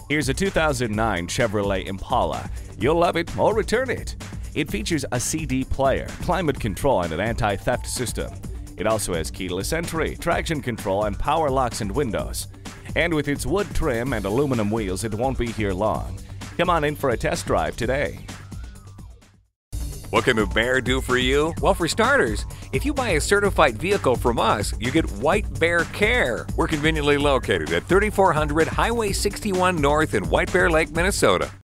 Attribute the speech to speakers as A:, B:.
A: Here's a 2009 Chevrolet Impala. You'll love it or return it. It features a CD player, climate control, and an anti-theft system. It also has keyless entry, traction control, and power locks and windows. And with its wood trim and aluminum wheels, it won't be here long. Come on in for a test drive today.
B: What can a Bear do for you? Well, for starters, if you buy a certified vehicle from us, you get White Bear Care. We're conveniently located at 3400 Highway 61 North in White Bear Lake, Minnesota.